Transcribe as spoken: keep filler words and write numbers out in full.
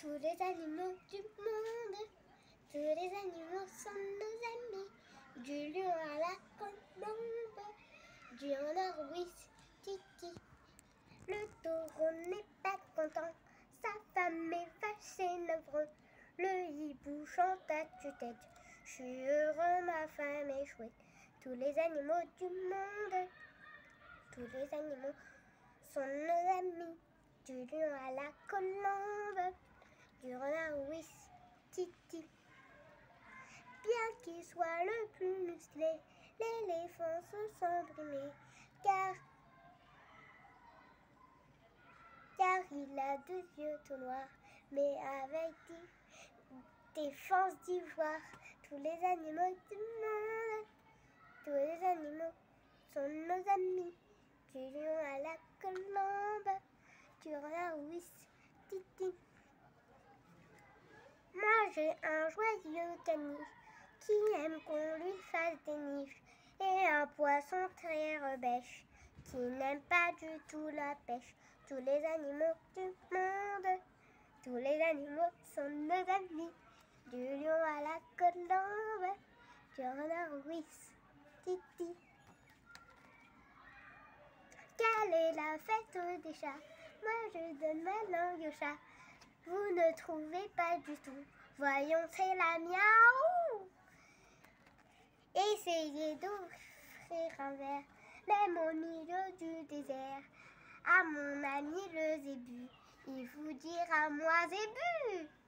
tous les animaux du monde. Tous les animaux sont nos amis. Du lion à la colombe, du renard ouistiti. Le taureau n'est pas content, sa femme est fâchée neuf. Le hibou chante à tue-tête, je suis heureux, ma femme est chouette. Tous les animaux du monde, tous les animaux sont nos amis. Du lion à la colombe, du renard ouistiti. Bien qu'il soit le plus musclé, l'éléphant se sent brimé, car, car il a deux yeux tout noirs, mais avec des, des fances d'ivoire. Tous les animaux du monde, tous les animaux sont nos amis. Du lion à la colombe, du renard ouistiti. Moi j'ai un joyeux caniche qui aime qu'on lui fasse des niches, et un poisson très rebêche qui n'aime pas du tout la pêche. Tous les animaux du monde, tous les animaux sont nos amis. Du lion à la colombe, du renard ouistiti. Quelle est la fête des chats? Moi je donne ma langue au chat. Vous ne trouvez pas du tout. Voyons, c'est la miaou. Essayez d'offrir un verre, même au milieu du désert, à mon ami le zébu. Il vous dira moi zébu.